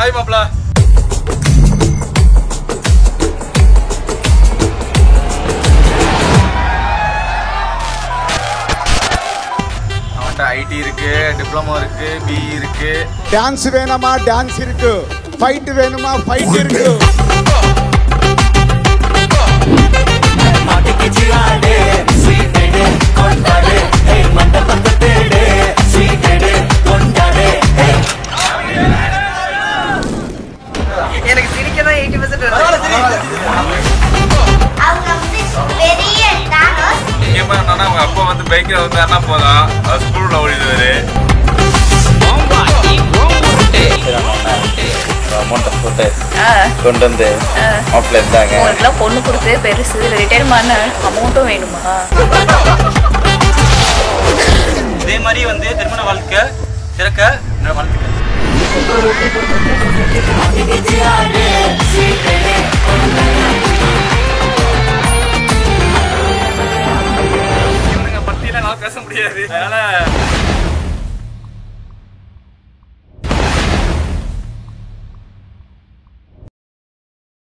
Hi மாப்ள. அவன்கிட்ட ID இருக்கு, டிப்ளமோ இருக்கு, பிஇ இருக்கு. டான்ஸ் வேணுமா டான்ஸ் இருக்கு, ஃபைட் வேணுமா ஃபைட் இருக்கு. எனக்கு சிரிக்கதான் 80% அவங்க அப்பா வந்து பைக்ல வந்து அண்ணா போதான் ஸ்கூல்ல ஓடிடுவாரு. கொண்டு வந்து மாப்பிள்ள இருந்தாங்க. உங்களுக்குலாம் பொண்ணு கொடுத்து பெருசு, ரிட்டையர்மான அமௌண்ட்டும் வேணுமா? இதே மாதிரி வந்து திருமண வாழ்க்கை சிறக்க வாழ்த்துக்கள். இவனுங்க பத்தியில நான் பேச முடியாது, அதனால